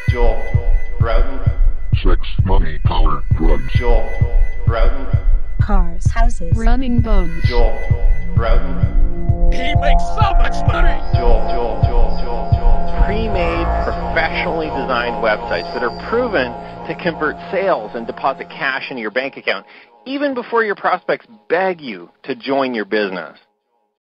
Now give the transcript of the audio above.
Jroeton. Sex, money, power, drugs. Jroeton. Cars, houses, running boats. Jroeton. He makes so much money. Pre-made, professionally designed websites that are proven to convert sales and deposit cash into your bank account even before your prospects beg you to join your business.